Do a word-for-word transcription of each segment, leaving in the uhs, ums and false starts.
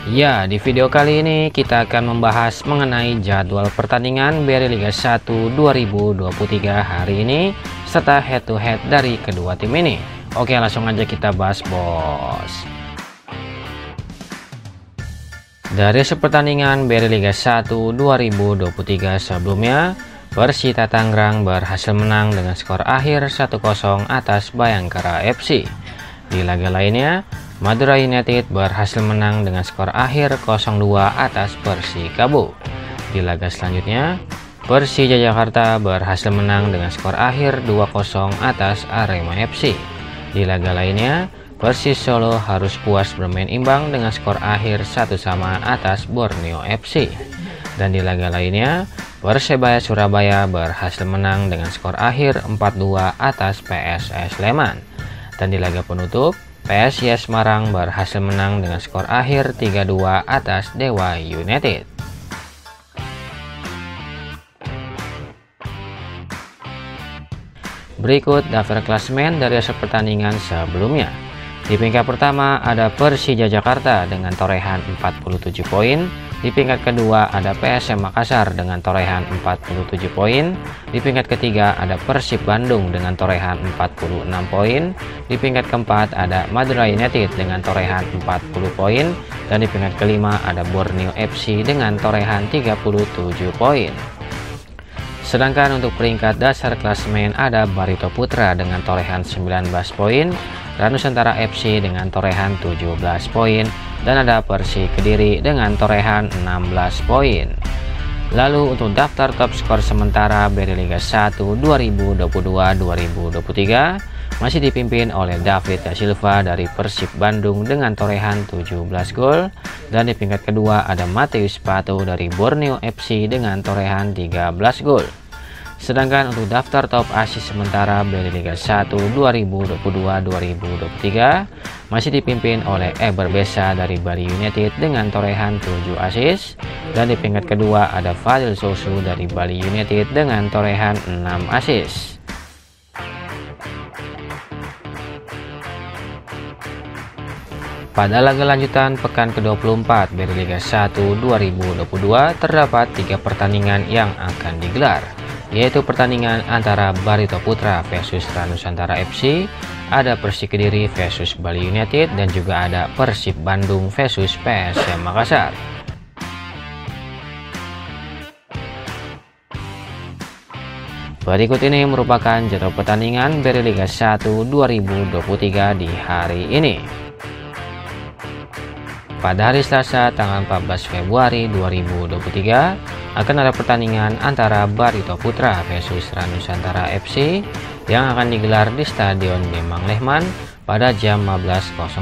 Ya, di video kali ini kita akan membahas mengenai jadwal pertandingan B R I Liga satu dua ribu dua puluh tiga hari ini serta head to head dari kedua tim ini. Oke, langsung aja kita bahas, bos. Dari hasil pertandingan B R I Liga satu dua ribu dua puluh tiga sebelumnya, Persita Tangerang berhasil menang dengan skor akhir satu kosong atas Bayangkara F C. Di laga lainnya, Madura United berhasil menang dengan skor akhir nol dua atas Persikabo. Di laga selanjutnya, Persija Jakarta berhasil menang dengan skor akhir dua kosong atas Arema F C. Di laga lainnya, Persis Solo harus puas bermain imbang dengan skor akhir satu sama atas Borneo F C. Dan di laga lainnya, Persebaya Surabaya berhasil menang dengan skor akhir empat dua atas P S S Sleman. Dan di laga penutup, P S I S Semarang berhasil menang dengan skor akhir tiga dua atas Dewa United. Berikut daftar klasemen dari hasil pertandingan sebelumnya. Di peringkat pertama ada Persija Jakarta dengan torehan empat puluh tujuh poin. Di peringkat kedua ada P S M Makassar dengan torehan empat puluh tujuh poin. Di peringkat ketiga ada Persib Bandung dengan torehan empat puluh enam poin. Di peringkat keempat ada Madura United dengan torehan empat puluh poin. Dan di peringkat kelima ada Borneo F C dengan torehan tiga puluh tujuh poin. Sedangkan untuk peringkat dasar klasemen ada Barito Putra dengan torehan sembilan belas poin, Nusantara F C dengan torehan tujuh belas poin, dan ada Persik Kediri dengan torehan enam belas poin. Lalu untuk daftar top skor sementara B R I Liga satu dua ribu dua puluh dua dua ribu dua puluh tiga masih dipimpin oleh David Da Silva dari Persib Bandung dengan torehan tujuh belas gol, dan di peringkat kedua ada Mateus Pato dari Borneo F C dengan torehan tiga belas gol. Sedangkan untuk daftar top assist sementara B R I Liga satu dua ribu dua puluh dua dua ribu dua puluh tiga masih dipimpin oleh Eber Besa dari Bali United dengan torehan tujuh assist, dan di peringkat kedua ada Fadil Sosu dari Bali United dengan torehan enam assist. Pada laga lanjutan pekan ke dua puluh empat B R I Liga satu dua ribu dua puluh dua terdapat tiga pertandingan yang akan digelar, yaitu pertandingan antara Barito Putra versus Nusantara F C, ada Persik Kediri versus Bali United, dan juga ada Persib Bandung versus P S M Makassar. Berikut ini merupakan jadwal pertandingan B R I Liga satu dua ribu dua puluh tiga di hari ini. Pada hari Selasa tanggal empat belas Februari dua ribu dua puluh tiga akan ada pertandingan antara Barito Putra versus Nusantara F C yang akan digelar di Stadion Demang Lehman pada jam lima belas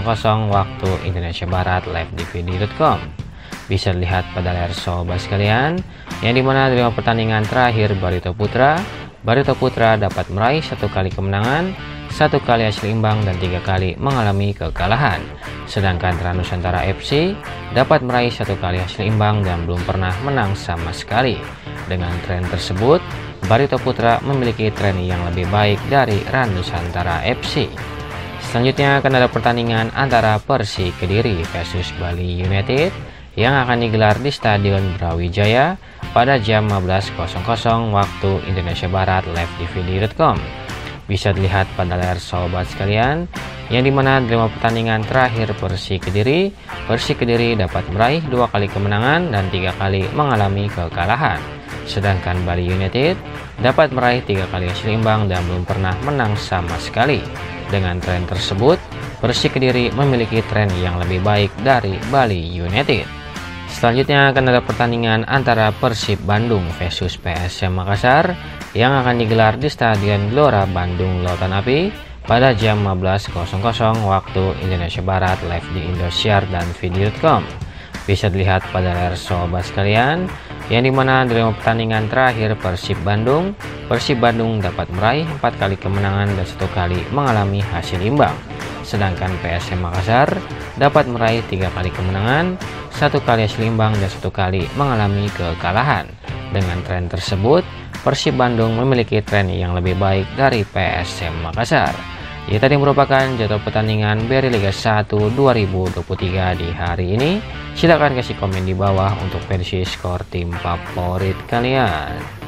waktu Indonesia Barat live di v d dot com. Bisa dilihat pada layar sobat sekalian, yang dimana dari pertandingan terakhir Barito Putra, Barito Putra dapat meraih satu kali kemenangan, satu kali hasil imbang, dan tiga kali mengalami kekalahan. Sedangkan Nusantara F C dapat meraih satu kali hasil imbang dan belum pernah menang sama sekali. Dengan tren tersebut, Barito Putra memiliki tren yang lebih baik dari Nusantara F C. Selanjutnya akan ada pertandingan antara Persik Kediri versus Bali United yang akan digelar di Stadion Brawijaya pada jam lima belas waktu Indonesia Barat live di v d dot com. Bisa dilihat pada layar sobat sekalian, yang dimana dalam pertandingan terakhir Persik Kediri, Persik Kediri dapat meraih dua kali kemenangan dan tiga kali mengalami kekalahan. Sedangkan Bali United dapat meraih tiga kali hasil imbang dan belum pernah menang sama sekali. Dengan tren tersebut, Persik Kediri memiliki tren yang lebih baik dari Bali United. Selanjutnya akan ada pertandingan antara Persib Bandung versus P S M Makassar yang akan digelar di Stadion Gelora Bandung Lautan Api pada jam lima belas waktu Indonesia Barat live di Indosiar dan v d dot com. Bisa dilihat pada layar sobat sekalian, yang dimana dalam pertandingan terakhir Persib Bandung, Persib Bandung dapat meraih empat kali kemenangan dan satu kali mengalami hasil imbang. Sedangkan P S M Makassar dapat meraih tiga kali kemenangan, satu kali hasil imbang, dan satu kali mengalami kekalahan. Dengan tren tersebut, Persib Bandung memiliki tren yang lebih baik dari P S M Makassar. Ini tadi merupakan jadwal pertandingan B R I Liga satu dua ribu dua puluh tiga di hari ini. Silahkan kasih komen di bawah untuk versi skor tim favorit kalian.